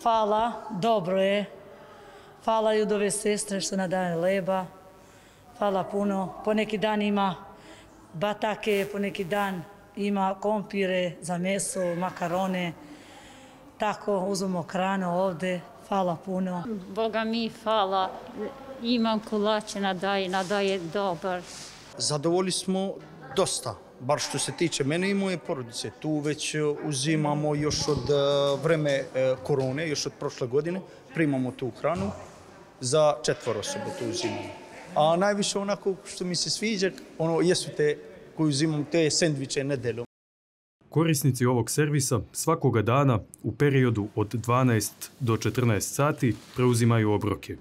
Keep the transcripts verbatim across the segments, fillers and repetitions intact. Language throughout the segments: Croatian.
Hvala, dobro je. Hvala Judove sestre što nam daje leba. Hvala puno. Po neki dan ima batake, po neki dan ima kompire za meso, makarone. Tako uzmemo hranu ovdje. Hvala puno. Boga mi hvala. Imam kolače, nadaje, nadaje dobar. Zadovoljni smo dosta, bar što se tiče mene i moje porodice. Tu već uzimamo još od vreme korone, još od prošle godine, primamo tu hranu. Za četvoro osoba tu uzimamo. A najviše onako što mi se sviđa, ono jesu te koji uzimam te sendviče nedeljom. Korisnici ovog servisa svakoga dana u periodu od dvanaest do četrnaest sati preuzimaju obroke.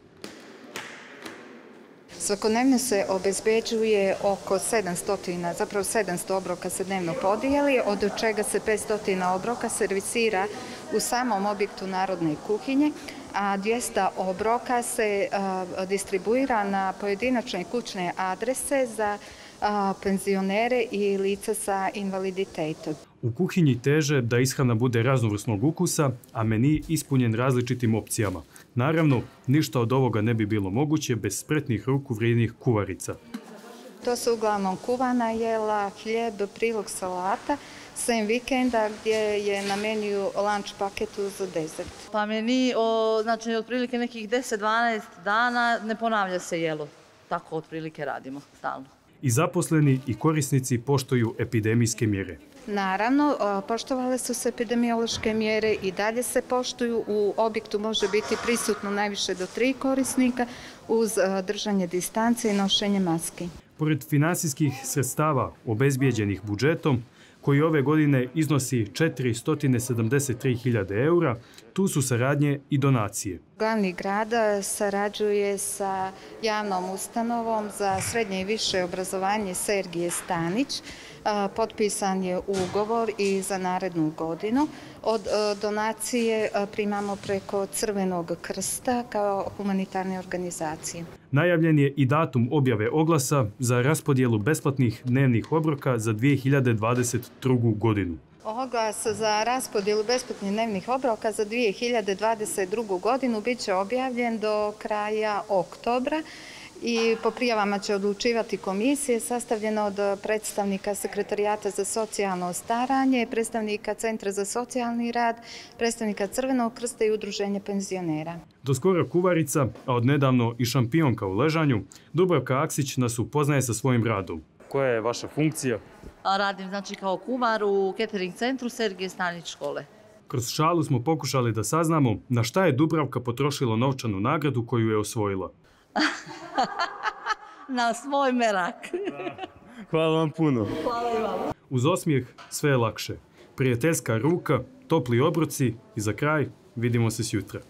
Svakodnevno se obezbeđuje oko sedamsto, zapravo sedamsto obroka se dnevno podijeli, od čega se petsto obroka servisira u samom objektu Narodne kuhinje, a dvjesto obroka se uh, distribuira na pojedinačne kućne adrese za uh, penzionere i lica sa invaliditetom. U kuhinji teže da ishrana bude raznovrsnog ukusa, a meni ispunjen različitim opcijama. Naravno, ništa od ovoga ne bi bilo moguće bez spretnih ruku vrijednih kuvarica. To su uglavnom kuvana jela, hljeb, prilog salata, sem vikenda gdje je na meniju lunch paket uz dezert. Pa meni, o, znači otprilike nekih deset do dvanaest dana ne ponavlja se jelo. Tako otprilike radimo stalno. I zaposleni i korisnici poštuju epidemijske mjere. Naravno, poštovale su se epidemiološke mjere i dalje se poštuju. U objektu može biti prisutno najviše do tri korisnika uz držanje distance i nošenje maski. Pored finansijskih sredstava obezbijeđenih budžetom, koji ove godine iznosi četiristo sedamdeset tri hiljade eura, tu su saradnje i donacije. Glavni grad sarađuje sa javnom ustanovom za srednje i više obrazovanje Sergije Stanić. Potpisan je ugovor i za narednu godinu. Od donacije primamo preko Crvenog krsta kao humanitarne organizacije. Najavljen je i datum objave oglasa za raspodjelu besplatnih dnevnih obroka za dvije hiljade dvadeset drugu. godinu. Oglas za raspodjelu besplatnih dnevnih obroka za dvije hiljade dvadeset drugu. godinu bit će objavljen do kraja oktobra i po prijavama će odlučivati komisije sastavljena od predstavnika Sekretarijata za socijalno staranje, predstavnika Centra za socijalni rad, predstavnika Crvenog krsta i Udruženja penzionera. Do skora kuvarica, a odnedavno i šampionka u ležanju, Dubravka Aksić nas upoznaje sa svojim radom. Koja je vaša funkcija? Radim znači kao kuvar u catering centru Sergije Stanić škole. Kroz šalu smo pokušali da saznamo na šta je Dubravka potrošila novčanu nagradu koju je osvojila. Na svoj merak. Hvala vam puno. Hvala i vama. Uz osmijeh sve je lakše. Prijateljska ruka, topli obroci i za kraj vidimo se sjutra.